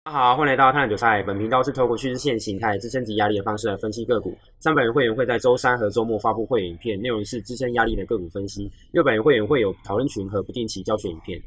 大家好，欢迎来到探韭菜。本频道是透过趋势线形态、支撑及压力的方式来分析个股。300元会员会在周三和周末发布会员影片，内容是支撑压力的个股分析。600元会员会有讨论群和不定期教学影片。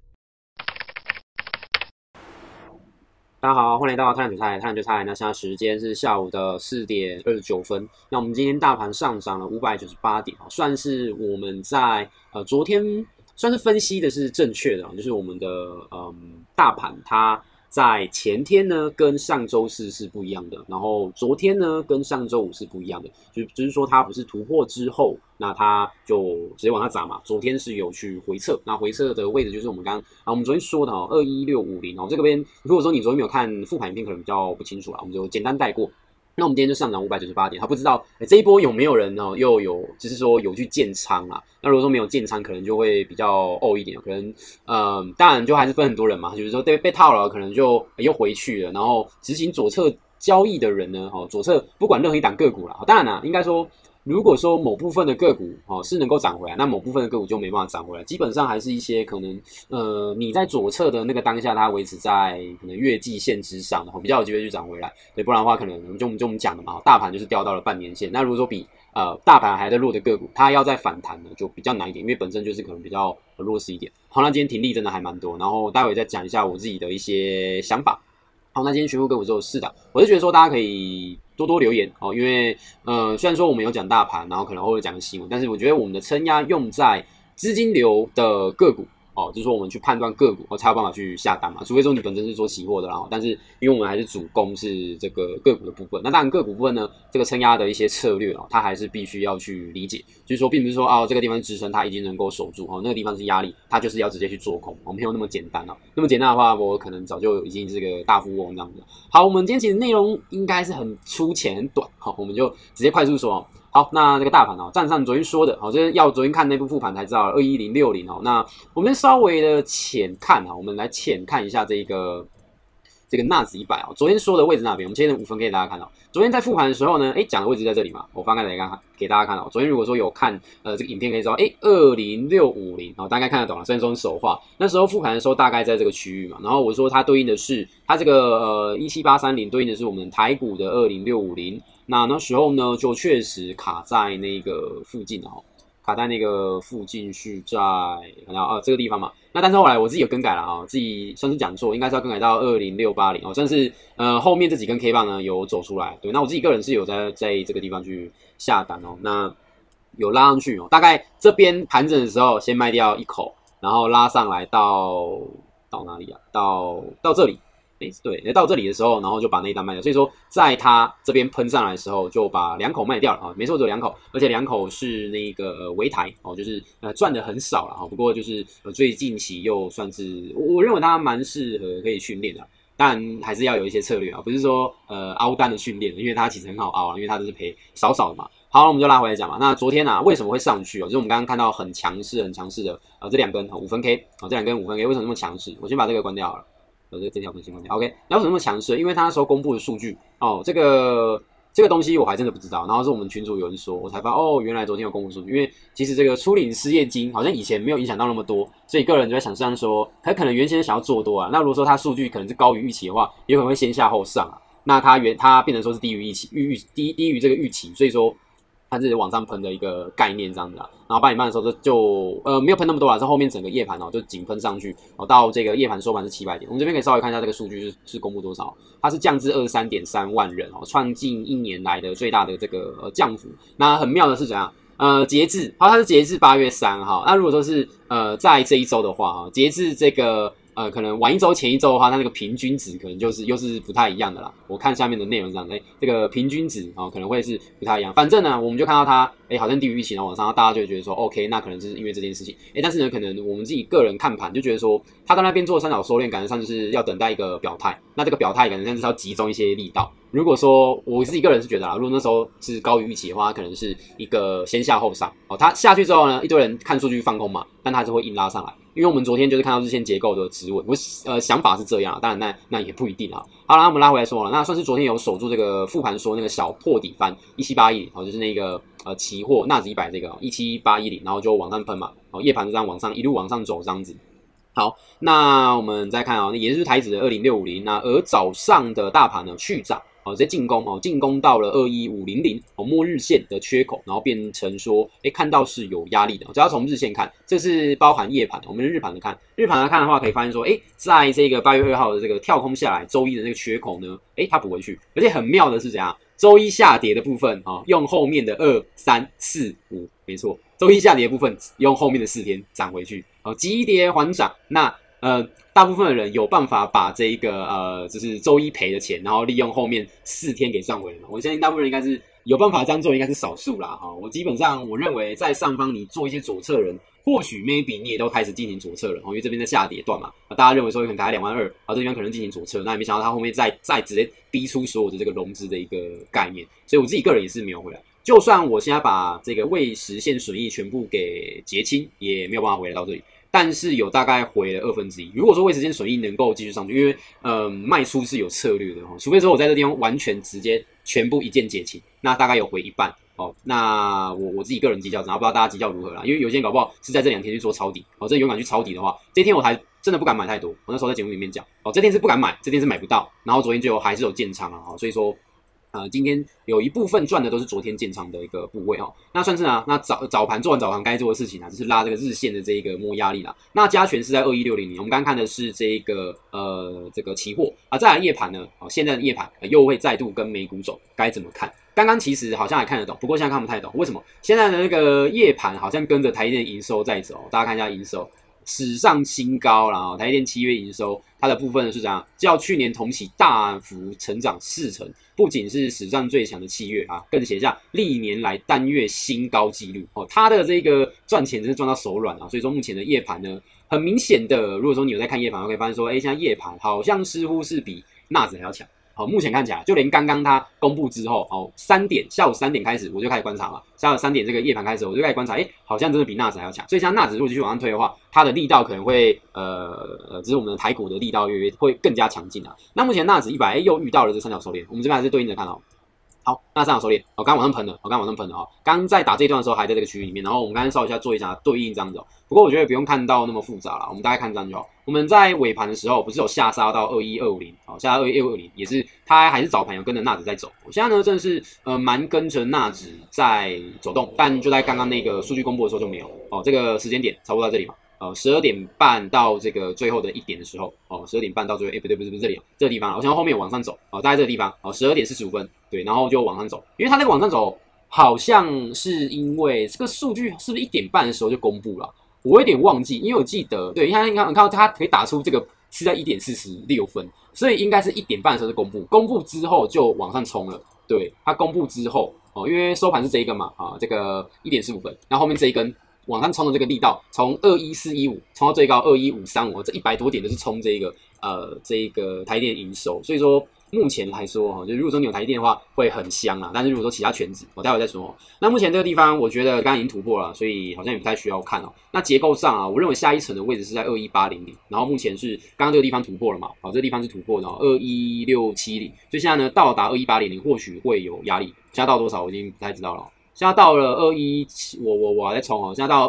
大家好，欢迎来到探韭菜。探韭菜，那现在时间是下午的4点29分。那我们今天大盘上涨了598点，算是我们在昨天算是分析的是正确的，就是我们的大盘它在前天呢跟上周四是不一样的，然后昨天呢跟上周五是不一样的，就是说它不是突破之后，那它就直接往下涨嘛。昨天是有去回撤，那回撤的位置就是我们我们昨天说的21650这个边，如果说你昨天没有看复盘影片，可能比较不清楚啦，我们就简单带过。那我们今天就上涨598点，他不知道这一波有没有人又有就是说有去建仓啊？那如果说没有建仓，可能就会比较一点，可能当然就还是分很多人嘛，就是说被套了，可能就又回去了，然后执行左侧交易的人呢，左侧不管任何一档个股啦，当然啦，应该说。如果说某部分的个股是能够涨回来，那某部分的个股就没办法涨回来，基本上还是一些可能你在左侧的那个当下，它维持在可能月季线之上，比较有机会去涨回来。对，不然的话，可能就我们讲的嘛，大盘就是掉到了半年线。那如果说比大盘还在弱的个股，它要再反弹呢，就比较难一点，因为本身就是可能比较弱势一点。好，那今天停利真的还蛮多，然后待会再讲一下我自己的一些想法。好，那今天全部个股只有4档，我就觉得说大家可以多多留言因为虽然说我们有讲大盘，然后可能偶尔讲新闻，但是我觉得我们的撑压用在资金流的个股就是说我们去判断个股才有办法去下单嘛，除非说你本身是做期货的啦，但是因为我们还是主攻是这个个股的部分，那当然个股部分呢，这个撑压的一些策略它还是必须要去理解，就是说并不是说这个地方是支撑它已经能够守住那个地方是压力，它就是要直接去做空没有那么简单那么简单的话，我可能早就已经是个大富翁这样子。好，我们今天其实内容应该是很粗浅很短，我们就直接快速说好，那这个大盘站上昨天说的就是要昨天看那部复盘才知道21060那我们稍微的浅看我们来浅看一下这个纳指100昨天说的位置那边，我们切成5分给大家看到。昨天在复盘的时候呢，讲的位置在这里嘛，我翻开来给大家看到。昨天如果说有看这个影片，可以知道20650大概看得懂了。虽然说是手画，那时候复盘的时候大概在这个区域嘛，然后我说它对应的是它这个17830对应的是我们台股的20650。那时候呢，就确实卡在那个附近卡在那个附近是在这个地方嘛。那但是后来我自己有更改了自己算是讲错，应该是要更改到20680算是后面这几根 K 棒呢有走出来。对，那我自己个人是有在这个地方去下单那有拉上去大概这边盘整的时候先卖掉一口，然后拉上来到哪里到这里。对，到这里的时候，然后就把那一单卖掉。所以说，在它这边喷上来的时候，就把2口卖掉了没错，只有2口，而且2口是那个微台就是赚的很少了不过就是最近期又算是我认为它蛮适合可以训练的。当然还是要有一些策略不是说凹单的训练，因为它其实很好凹因为它都是赔少少的嘛。好，那我们就拉回来讲嘛。那昨天为什么会上去就是我们刚刚看到很强势的这2根5分 K 这2根5分 K 为什么那么强势？我先把这个关掉好了。这条分析关掉 ，OK。那为什么那么强势？因为他那时候公布的数据这个东西我还真的不知道。然后是我们群组有人说，我才发现原来昨天有公布数据。因为其实这个初领失业金好像以前没有影响到那么多，所以个人就在想象说，他可能原先想要做多那如果说他数据可能是高于预期的话，有可能会先下后上那他变成说是低于预期，低于这个预期，所以说。它是往上喷的一个概念这样子然后8点半的时候就没有喷那么多是后面整个夜盘就紧喷上去到这个夜盘收盘是700点。我们这边可以稍微看一下这个数据是公布多少，它是降至23.3万人创近1年来的最大的这个降幅。那很妙的是怎样？截至它是截至8月3号。那如果说是在这一周的话截至这个可能晚一周前一周的话，它那个平均值可能又是不太一样的啦。我看下面的内容这样这个平均值可能会是不太一样。反正呢，我们就看到它好像低于预期，然后往上，大家就会觉得说 OK， 那可能是因为这件事情。但是呢，可能我们自己个人看盘就觉得说，他在那边做三角收敛，感觉上就是要等待一个表态。那这个表态感觉上就是要集中一些力道。如果说我自己个人是觉得如果那时候是高于预期的话，它可能是一个先下后上它下去之后呢，一堆人看数据放空嘛，但它还是会硬拉上来。因为我们昨天就是看到日线结构的止稳，我想法是这样当然那也不一定好了，那我们拉回来说了，那算是昨天有守住这个复盘说那个小破底翻17810就是那个期货纳指100这个17810，然后就往上喷嘛夜盘就这样一路往上走这样子。 好，那我们再看也就是台指的20650，那而早上的大盘呢续涨。直接进攻进攻到了21500摸日线的缺口，然后变成说，看到是有压力的。只要从日线看，这是包含夜盘的。我们日盘来看，的话可以发现说，在这个8月2号的这个跳空下来，周一的那个缺口呢，它补回去，而且很妙的是怎样？周一下跌的部分用后面的2、3、4、5，没错，周一下跌的部分用后面的4天涨回去，急跌缓涨。那大部分的人有办法把这一个就是周一赔的钱，然后利用后面4天给赚回来吗？我相信大部分人应该是有办法这样做，应该是少数啦。我基本上我认为在上方你做一些左侧人，或许 maybe 你也都开始进行左侧了，因为这边在下跌段嘛，大家认为说可能打22000，这地方可能进行左侧，那也没想到他后面再直接逼出所有的这个融资的一个概念，所以我自己个人也是没有回来。就算我现在把这个未实现损益全部给结清，也没有办法回来到这里。但是有大概回了1/2。如果说未实现损益能够继续上去，因为卖出是有策略的除非说我在这地方完全直接全部一键结清，那大概有回一半那我自己个人绩效，然后不知道大家绩效如何啦，因为有些人搞不好是在这2天去做抄底真的勇敢去抄底的话，这天我还真的不敢买太多。我那时候在节目里面讲这天是不敢买，这天是买不到，然后昨天就还是有建仓所以说。今天有一部分赚的都是昨天建仓的一个部位那算是那早盘做完早盘该做的事情就是拉这个日线的这一个摸压力啦。那加权是在21600，我们刚刚看的是这个这个期货再来夜盘呢现在的夜盘又会再度跟美股走，该怎么看？刚刚其实好像还看得懂，不过现在看不太懂，为什么？现在的那个夜盘好像跟着台积电营收在走，大家看一下营收。史上新高啦台积电7月营收，它的部分是怎样？较去年同期大幅成长4成，不仅是史上最强的7月更写下历年来单月新高纪录它的这个赚钱真是赚到手软所以说目前的夜盘呢，很明显的，如果说你有在看夜盘，可以发现说，现在夜盘好像似乎是比纳指还要强。目前看起来，就连刚刚它公布之后下午3点开始，我就开始观察嘛。下午3点这个夜盘开始，我就开始观察，好像真的比纳指还要强。所以像纳指如果继续往上推的话，它的力道可能会只是我们的台股的力道会更加强劲那目前纳指100又遇到了这三角收敛，我们这边还是对应着看好，那三角收敛，刚刚往上喷了，刚刚在打这一段的时候还在这个区域里面，然后我们刚刚稍微一下做一下对应这样子不过我觉得不用看到那么复杂啦，我们大概看这样就好。我们在尾盘的时候不是有下杀到21250下到21250，也是它还是早盘有跟着纳指在走。现在呢真的是蛮跟着纳指在走动，但就在刚刚那个数据公布的时候就没有这个时间点差不多在这里嘛。12点半到这个最后的1点的时候12点半到最后不是这里这个地方我想到后面往上走大概这个地方12点45分对，然后就往上走，因为它那个往上走好像是因为这个数据是不是1点半的时候就公布了，我有点忘记，因为我记得对，你看到它可以打出这个是在1点46分，所以应该是1点半的时候就公布之后就往上冲了，对，它公布之后因为收盘是这一根嘛这个1点45分，然后后面这一根往上冲的这个力道，从21415冲到最高21535，这100多点都是冲这个台积电营收，所以说目前来说就如果说你有台积电的话会很香但是如果说其他全指我待会再说那目前这个地方我觉得刚刚已经突破了，所以好像也不太需要看那结构上我认为下一层的位置是在21800，然后目前是刚刚这个地方突破了嘛这个地方是突破的21670，所以现在呢到达21800或许会有压力，现在到多少我已经不太知道了现在到了217，我还在冲现在到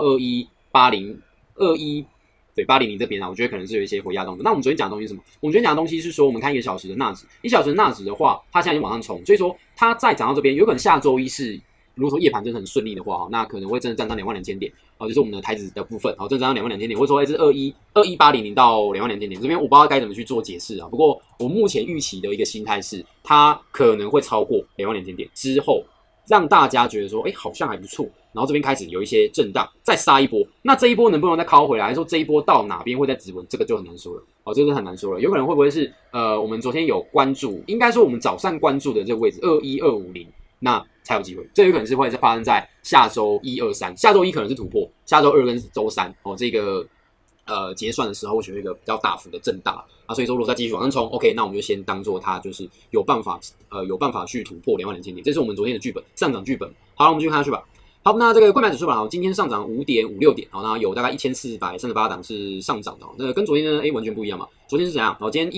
2180对800这边我觉得可能是有一些回压动作。那我们昨天讲的东西是什么？我们昨天讲的东西是说，我们看1个小时的纳指，1小时的纳指的话，它现在已经往上冲，所以说它再涨到这边，有可能下周一是，如果说夜盘真的很顺利的话那可能会真的站上22000点就是我们的台指的部分真的站上22000点，或者说是21800到22000点，这边我不知道该怎么去做解释不过我目前预期的一个心态是，它可能会超过22000点之后。让大家觉得说，好像还不错，然后这边开始有一些震荡，再杀一波。那这一波能不能再靠回来？还是说这一波到哪边会再止稳？这个就很难说了这个是很难说了。有可能会不会是我们昨天有关注，应该说我们早上关注的这个位置21250，那才有机会。这有可能是会发生在下周1、2、3，下周一可能是突破，下周2跟周3这个结算的时候或许会有一个比较大幅的震荡所以说如果再继续往上冲 ，OK， 那我们就先当做它就是有办法去突破22000点，这是我们昨天的剧本，上涨剧本。好了，我们继续看下去吧。好，那这个柜买指数今天上涨5.56点那有大概1438档是上涨的那跟昨天呢完全不一样嘛。 昨天是怎样？今天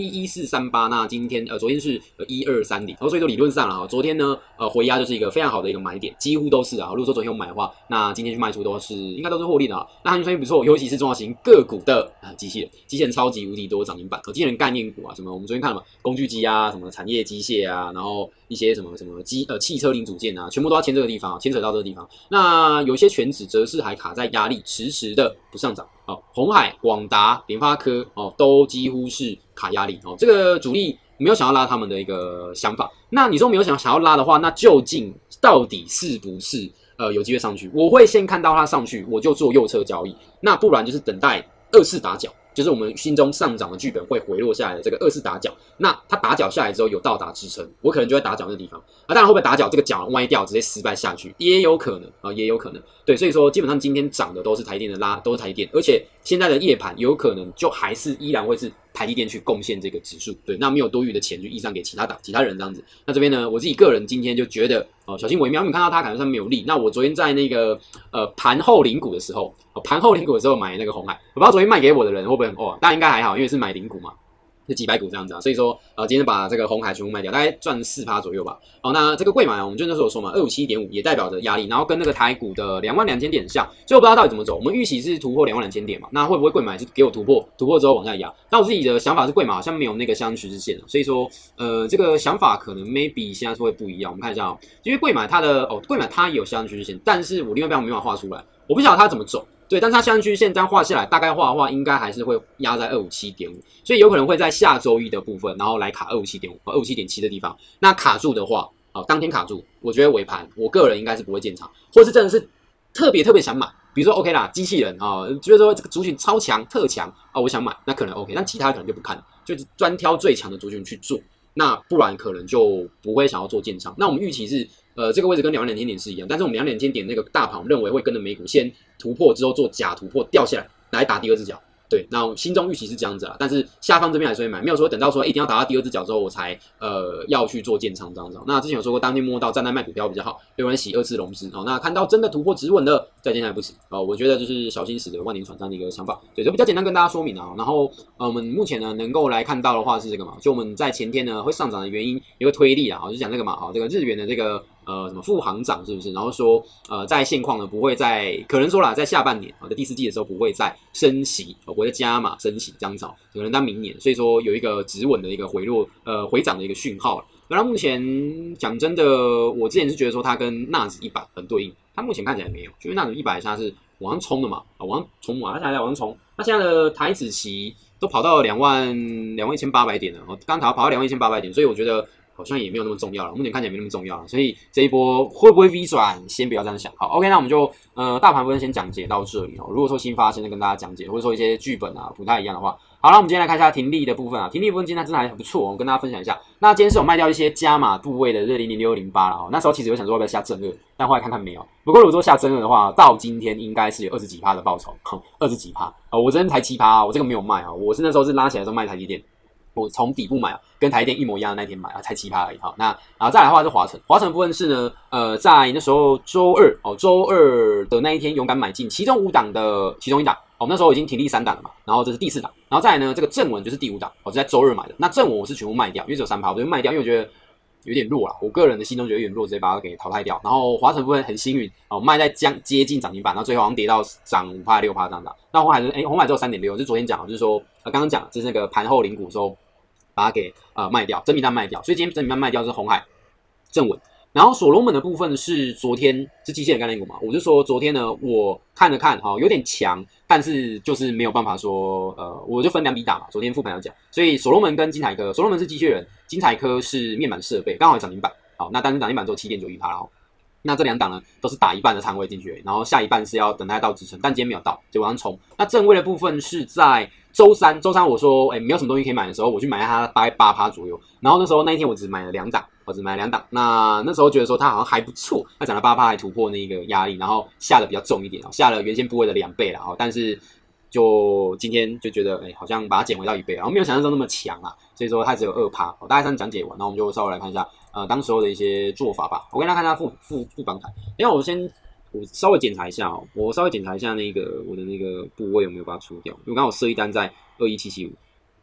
11438，那今天昨天是1230，所以说理论上了昨天呢回压就是一个非常好的一个买点，几乎都是啊。如果说昨天有买的话，那今天去卖出应该都是获利的啊。那行情不错，尤其是中小型个股的机器人超级无敌多涨停板，机器人概念股啊，什么我们昨天看了嘛，工具机啊，什么产业机械啊，然后一些什么汽车零组件啊，全部都要牵这个地方，牵扯到这个地方。那有些权值则是还卡在压力，迟迟的不上涨。鸿海、广达、联发科都几乎是卡压力这个主力没有想要拉他们的一个想法。那你说没有想要拉的话，那究竟到底是不是有机会上去？我会先看到它上去，我就做右侧交易。那不然就是等待二次打脚，就是我们心中上涨的剧本会回落下来的这个二次打脚。那它打脚下来之后有到达支撑，我可能就会打脚那个地方。当然会不会打脚这个脚歪掉直接失败下去，也有可能也有可能。对，所以说基本上今天涨的都是台电的都是台电，而且现在的夜盘有可能就还是依然会是台积电去贡献这个指数。对，那没有多余的钱去溢上给其他人这样子。那这边呢，我自己个人今天就觉得小心为妙，因为看到它感觉上没有力。那我昨天在那个盘后零股的时候，买那个鸿海，我不知道昨天卖给我的人会不会大家应该还好，因为是买零股嘛。就几百股这样子所以说今天把这个鸿海全部卖掉，大概赚 4% 左右吧。那这个贵买我们就那时候有说嘛，257.5也代表着压力，然后跟那个台股的22,000点像，所以我不知道到底怎么走。我们预期是突破22,000点嘛，那会不会贵买是给我突破之后往下压？那我自己的想法是贵买好像没有那个相趋势线所以说这个想法可能 maybe 现在是会不一样。我们看一下因为贵买它的贵买它也有相趋势线，但是我另外一边没办法画出来，我不晓得它怎么走。对，但是它相趋势线这样画下来，大概画的话，应该还是会压在 257.5， 所以有可能会在下周一的部分，然后来卡 257.5、257.7的地方。那卡住的话，当天卡住，我觉得尾盘，我个人应该是不会建仓，或是真的是特别想买，比如说 OK 啦，机器人觉得说这个族群超强、特强我想买，那可能 OK， 但其他可能就不看，就是专挑最强的族群去做。那不然可能就不会想要做建仓。那我们预期是这个位置跟22,000点是一样，但是我们22,000点那个大盘，我们认为会跟着美股先突破之后做假突破掉下来打第二只脚。对，那我心中预期是这样子啦，但是下方这边还是会买，没有说等到说一定要打到第二只脚之后我才要去做建仓这样子。那之前有说过，当天摸到站在卖股票比较好，有人洗二次融资那看到真的突破止稳的再建仓不迟我觉得就是小心驶得万年船这样的一个想法。对，就比较简单跟大家说明然后我们目前呢能够来看到的话是这个嘛，就我们在前天呢会上涨的原因有个推力就讲这个嘛这个日元的这个什么副行长是不是？然后说在现况呢不会在可能说啦，在下半年的第4季的时候不会再升息不会再加码升息这样子可能到明年，所以说有一个止稳的一个回涨的一个讯号了。那目前讲真的，我之前是觉得说它跟纳指100很对应，它目前看起来没有，因为纳指100现在是往上冲的嘛往上冲嘛，它现在在往上冲。那现在的台指期都跑到21,800点了刚跑到21,800点，所以我觉得好像也没有那么重要了，目前看起来没那么重要了，所以这一波会不会 V 转，先不要这样想。好 ，OK， 那我们就大盘部分先讲解到这里如果说新发生的跟大家讲解，或者说一些剧本不太一样的话，好了，我们今天来看一下停利的部分停利部分今天真的还不错我跟大家分享一下。那今天是有卖掉一些加码部位的0.00608了那时候其实我想说要不要下正二，但后来看看没有。不过如果说下正二的话，到今天应该是有20几%的报酬，20几%我这边才7%我这个没有卖我是那时候是拉起来的时候卖台积电。我从底部买跟台电一模一样的那天买才7%而已那然后再来的话是华晨的部分是呢在那时候周二的那一天勇敢买进其中5档的其中一档那时候已经停利3档了嘛，然后这是第4档，然后再来呢这个正文就是第5档是在周二买的。那正文我是全部卖掉，因为只有3%，我就卖掉，因为我觉得有点弱啦，我个人的心中觉得有点弱，直接把它给淘汰掉。然后华晨部分很幸运卖在接近涨停板，然后最后好像跌到涨5%、6%这样子。那红海只有 3.6%， 就昨天讲就是说刚刚讲就是那个盘后零股的时候把它给卖掉，真名单卖掉，所以今天真名单卖掉是鸿海、正文。然后所罗门的部分是昨天是机械人概念股嘛，我就说昨天呢我看了看有点强，但是就是没有办法说我就分2笔打嘛，昨天复盘要讲，所以所罗门跟金采科，所罗门是机械人，金采科是面板设备，刚好有涨停板那但是涨停板只有 7.91%那这2档呢都是打一半的仓位进去然后下一半是要等待到支撑，但今天没有到就往上冲。那正位的部分是在周三我说没有什么东西可以买的时候，我去买它大概 8% 左右，然后那时候那一天我只买了2档，那时候觉得说它好像还不错，那涨了 8% 还突破那个压力，然后下的比较重一点下了原先部位的2倍啦但是就今天就觉得好像把它减回到1倍，然后没有想象中那么强所以说它只有 2%大概这样讲解完，然后我们就稍微来看一下当时候的一些做法吧。我跟大家看一下副榜台，我稍微检查一下那个我的那个部位有没有把它出掉，因为我刚好设一单在21775，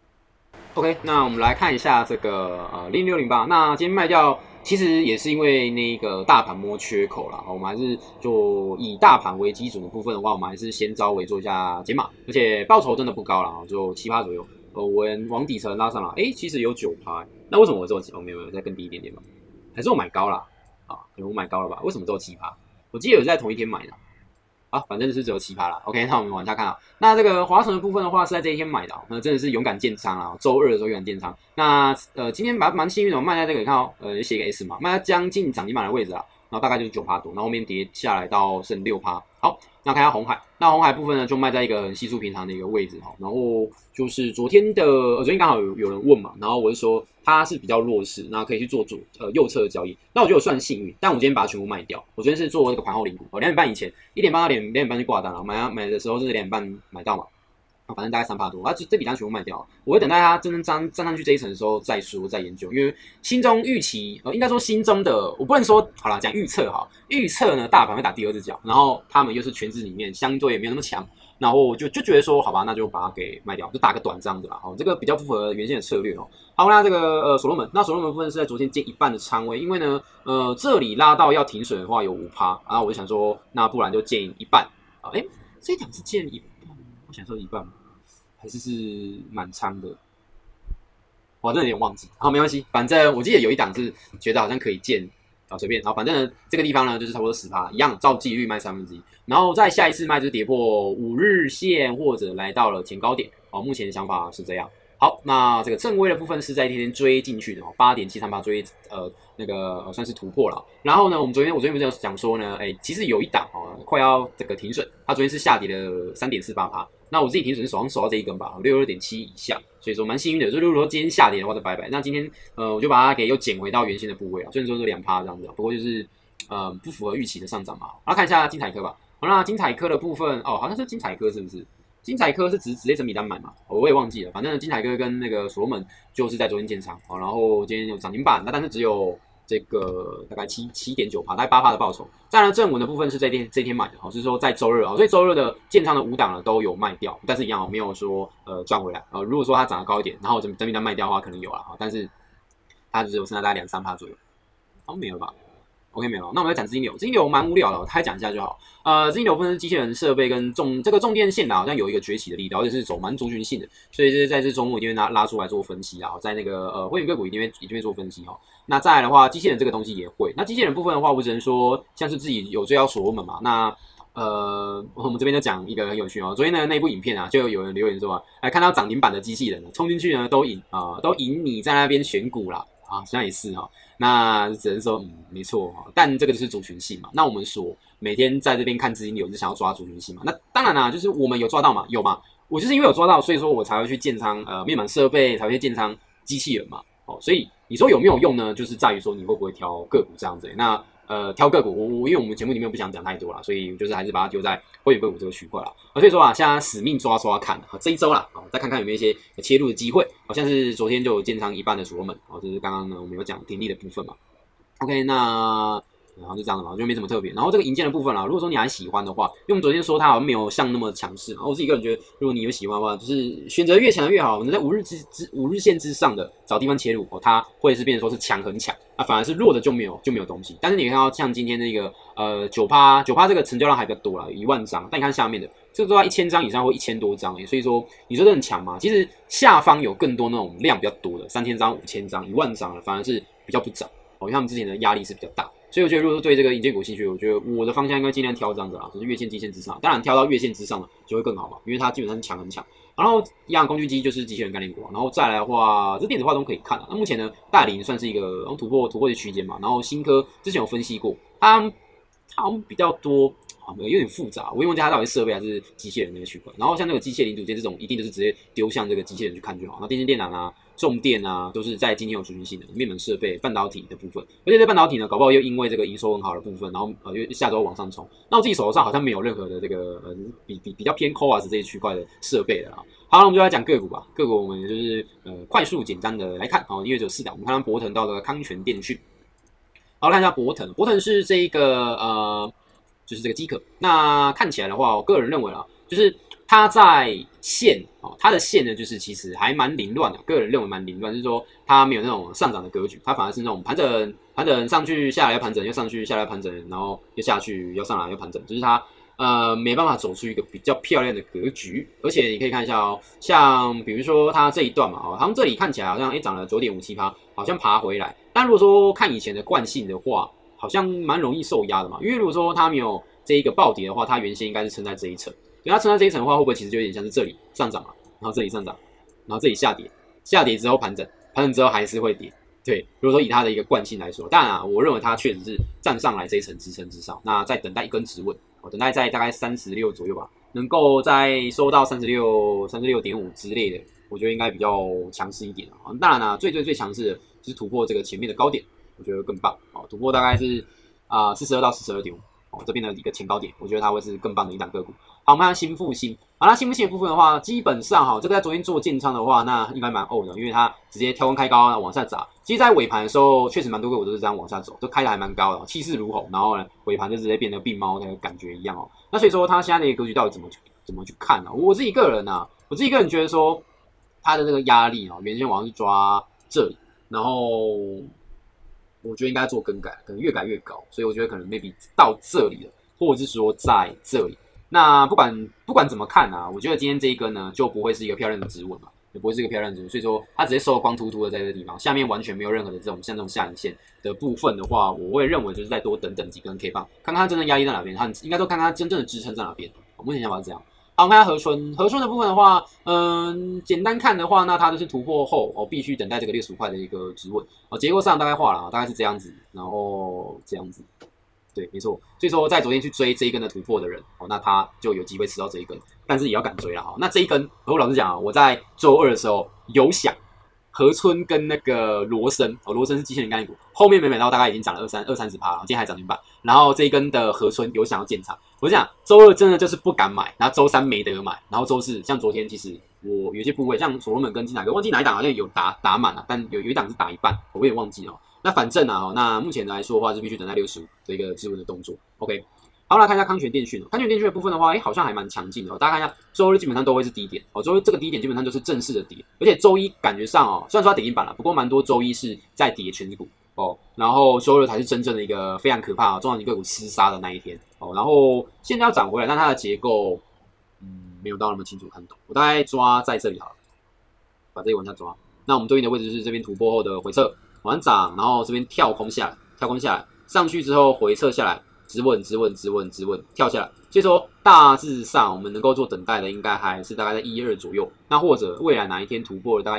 OK，那我们来看一下这个0608，那今天卖掉，其实也是因为那个大盘摸缺口啦，我们还是就以大盘为基准的部分的话，我们还是先稍微做一下解码，而且报酬真的不高啦，就7%左右。我往底层拉上来，其实有9%，那为什么我只有没有再更低一点点吧？还是我买高啦？可能我买高了吧？为什么只有7%？我记得有在同一天买的。反正是只有7%啦。OK， 那我们往下看啊。那这个华晨的部分的话是在这一天买的，那真的是勇敢建仓啊！周2的时候勇敢建仓。那今天蛮幸运的，我卖在这个，你看写个 S 嘛，卖在将近涨停板的位置啊，然后大概就是9%多，然后后面跌下来到剩6%。好，那看一下红海，那红海部分呢就卖在一个很稀疏平常的一个位置哈。然后就是昨天刚好有人问嘛，然后我就说它是比较弱势，那可以去做右侧的交易。那我觉得我算幸运，但我今天把它全部卖掉。我昨天是做这个盘后零股，2点半以前1点半到2点半就挂单了，买的时候是2点半买到嘛。反正大概3%多，这笔单全部卖掉，我会等待它真正站上去这一层的时候再说再研究，因为心中预期，应该说心中的，我不能说好了讲预测哈，预测呢大盘会打第2只脚，然后他们又是全指里面相对也没有那么强，然后我就觉得说好吧，那就把它给卖掉，就打个短这样子啦，这个比较符合原先的策略哦。好，那这个所罗门，那所罗门部分是在昨天建一半的仓位，因为呢这里拉到要停损的话有5%，然后我就想说那不然就建一半啊，这一档是建一半。我想说一半还是满仓的，我真的有点忘记。好，没关系，反正我记得有一档是觉得好像可以建随便。好，反正这个地方呢就是差不多10%，一样照纪律卖1/3，然后再下一次卖就是跌破5日线或者来到了前高点。目前的想法是这样。好，那这个正威的部分是在一天追进去的8.738追算是突破了。然后呢，我昨天不是有讲说呢，其实有一档快要这个停损，它昨天是下跌了3.48%。那我自己停损手上守到这一根吧，62.7以下，所以说蛮幸运的。所以如果说今天下跌的话就拜拜。那今天我就把它给又捡回到原先的部位了，虽然说是2%这样子，不过就是不符合预期的上涨嘛。然后看一下金彩科吧。好，那金彩科的部分好像是金彩科是不是？金彩科是直接整笔单买嘛，我也忘记了。反正金彩科跟那个所罗门就是在昨天建仓，然后今天有涨停板，但是只有这个大概7.9%，大概8%的报酬。再来正文的部分是这天买的，是说在周日所以周日的建仓的5档呢都有卖掉，但是一样没有说赚回来。如果说它涨得高一点，然后整笔单卖掉的话，可能有啦，但是它只有剩下大概2-3%左右，好像没有吧。OK 没有，那我们来讲资金流。资金流蛮无聊的，大概讲一下就好。资金流分是机器人设备跟这个重电线好像有一个崛起的力道，而且是走蛮族群性的，所以这在这周末一定会拉出来做分析啊。在那个会员个股一定会做分析哈。那再来的话，机器人这个东西也会。那机器人部分的话，我只能说像是自己有追到所罗门嘛。那我们这边就讲一个很有趣昨天的那部影片就有人留言说看到涨停板的机器人冲进去呢，都赢你在那边选股啦。好像也是那只能说没错但这个就是族群性嘛。那我们说每天在这边看资金流，就想要抓族群性嘛。那当然啦，就是我们有抓到嘛，有嘛。我就是因为有抓到，所以说我才会去建仓面板设备，才会去建仓机器人嘛。所以你说有没有用呢？就是在于说你会不会挑个股这样子。那挑个股，因为我们节目里面不想讲太多啦，所以就是还是把它丢在会员个股这个区块啦。所以说现在死命抓看这一周啦，再看看有没有一些切入的机会。好像是昨天就有建仓一半的所罗门，这是刚刚呢我们有讲停利的部分嘛。OK， 那然后就这样的嘛，就没什么特别。然后这个银建的部分啦，如果说你还喜欢的话，因为我们昨天说它好像没有像那么强势嘛，我自己个人觉得，如果你有喜欢的话，就是选择越强的越好。我们在5日线之上的找地方切入它会是变成说是强很强反而是弱的就没有东西。但是你看到像今天那个9%这个成交量还比较多啦，10000张，但你看下面的这个都要1000张以上或1000多张所以说你说这很强嘛？其实下方有更多那种量比较多的3000张、5000张、10000张的，反而是比较不涨因为他们之前的压力是比较大。所以我觉得，如果说对这个银建股兴趣，我觉得我的方向应该尽量挑这样子啦，就是月线、季线之上。当然，挑到月线之上的就会更好嘛，因为它基本上是强很强。然后一样工具机就是机器人概念股然后再来的话，这电子化都可以看那目前呢，大林算是一个突破的区间嘛。然后新科之前有分析过，它好像比较多。有点复杂，我也忘记它到底是设备还是机器人那个区块。然后像那个机械零组件这种，一定就是直接丢向这个机器人去看就好。那电线电缆重电都是在今天有族群性的面板设备、半导体的部分。而且这半导体呢，搞不好又因为这个营收很好的部分，然后下周往上冲。那我自己手头上好像没有任何的这个比较偏 CoWoS 这一区块的设备的啦。好，那我们就来讲个股吧。个股我们就是快速简单的来看因为只有4档，我们看到博腾到了康泉电讯。好，看一下博腾，博腾是这一个就是这个机壳。那看起来的话，我个人认为就是它在线它的线呢，就是其实还蛮凌乱的，个人认为蛮凌乱，就是说它没有那种上涨的格局，它反而是那种盘整上去下来又盘整，又上去下来盘整，然后又下去又上来又盘整，就是它没办法走出一个比较漂亮的格局。而且你可以看一下像比如说它这一段嘛好像这里看起来好像涨了 9.57%， 好像爬回来。但如果说看以前的惯性的话，好像蛮容易受压的嘛，因为如果说它没有这一个暴跌的话，它原先应该是撑在这一层。所以它撑在这一层的话，会不会其实就有点像是这里上涨嘛，然后这里上涨，然后这里下跌，下跌之后盘整，盘整之后还是会跌。对，如果说以它的一个惯性来说，当然我认为它确实是站上来这一层支撑之上，那在等待一根止稳，等待在大概36左右吧，能够再收到36.5之类的，我觉得应该比较强势一点啊。当然啦，最强势的就是突破这个前面的高点，我觉得更棒突破大概是42到42.5。这边的一个前高点，我觉得它会是更棒的一档个股。好，我们看新复兴。好，那新复兴的部分的话，基本上这个在昨天做建仓的话，那应该蛮的，因为它直接跳空开高往下砸。其实，在尾盘的时候，确实蛮多个股都是这样往下走，都开的还蛮高的，气势如虹。然后呢，尾盘就直接变得病猫的感觉一样那所以说，它现在的一个格局到底怎么去看呢？我自己个人觉得说，它的这个压力原先往上去抓这里，然后我觉得应该做更改，可能越改越高，所以我觉得可能 maybe 到这里了，或者是说在这里。那不管怎么看我觉得今天这一根呢就不会是一个漂亮的止稳嘛，也不会是一个漂亮的止稳，所以说它直接收光秃秃的在这个地方，下面完全没有任何的像这种下影线的部分的话，我会认为就是再多等几根 K 棒，看看它真正压力在哪边，它应该说看看它真正的支撑在哪边。我目前想法是这样。好，我们看下合春的部分的话，简单看的话，那它就是突破后必须等待这个65块的一个止稳结构上大概画了大概是这样子，然后这样子，对，没错。所以说在昨天去追这一根的突破的人那他就有机会吃到这一根，但是也要敢追啦那这一根，我老实讲我在周二的时候有想合春跟那个罗森罗森是机器人概念股，后面没买到大概已经涨了20-30%了，今天还涨停板。然后这一根的合春有想要建仓，我讲周二真的就是不敢买，然后周三没得买，然后周四像昨天其实我有些部位像所罗门跟金哪个忘记哪一档好像有打满但有一档是打一半，我有点忘记那反正那目前来说的话是必须等待65的一个止稳的动作。OK。好，来看一下康泉电讯康泉电讯的部分的话，好像还蛮强劲的大家看一下，周日基本上都会是低点周日这个低点基本上就是正式的跌，而且周一感觉上虽然说它跌停板了，不过蛮多周一是在跌全指股然后周日才是真正的一个非常可怕中小型个股厮杀的那一天然后现在要涨回来，但它的结构没有到那么清楚看懂，我大概抓在这里好了，把这里往下抓。那我们对应的位置是这边突破后的回撤往上涨，然后这边跳空下来，上去之后回撤下来。止稳，跳下来。所以说，大致上我们能够做等待的，应该还是大概在112左右。那或者未来哪一天突破了大概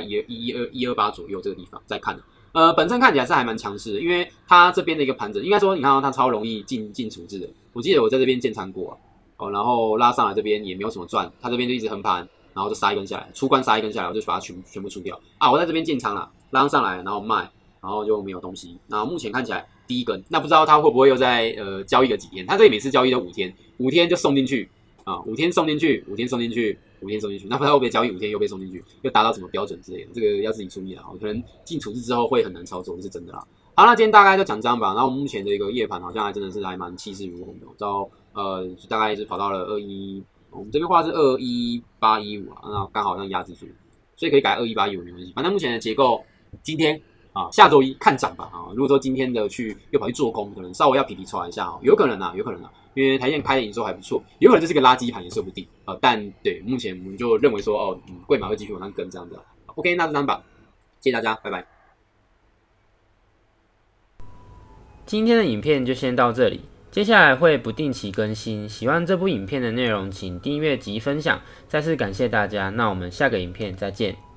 128左右这个地方再看的。本身看起来是还蛮强势的，因为它这边的一个盘整，应该说你看到它超容易进处置的。我记得我在这边建仓过然后拉上来这边也没有什么赚，它这边就一直横盘，然后就杀一根下来，出关杀一根下来，我就把它全部出掉我在这边建仓了，拉上来然后卖，然后就没有东西。那目前看起来。第一根，那不知道他会不会又在交易个几天？他这里每次交易都5天，5天就送进去5天送进去，5天送进去，5天送进去，那不知道会不会交易5天又被送进去，又达到什么标准之类的？这个要自己注意啦可能进处置之后会很难操作，这是真的啦。好，那今天大概就讲这样吧。然后我们目前的一个夜盘好像还真的是还蛮气势如虹的，到大概是跑到了21，我们这边画是21815那刚好像压制住，所以可以改2185没关系。反正目前的结构今天。下周一看涨吧如果说今天的又跑去做空，可能稍微要皮出来一下有可能因为台积电开的营收还不错，有可能就是个垃圾盘也说不定但对目前我们就认为说贵买会继续往上跟这样子OK， 那就这样吧，谢谢大家，拜拜。 今天的影片就先到这里，接下来会不定期更新。喜欢这部影片的内容，请订阅及分享。再次感谢大家，那我们下个影片再见。